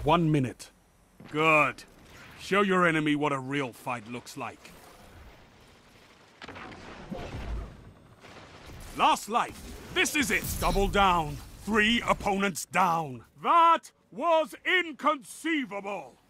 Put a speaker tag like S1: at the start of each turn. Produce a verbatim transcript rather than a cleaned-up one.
S1: one minute.
S2: Good. Show your enemy what a real fight looks like. Last life. This is it. Double down. Three opponents down. That was inconceivable.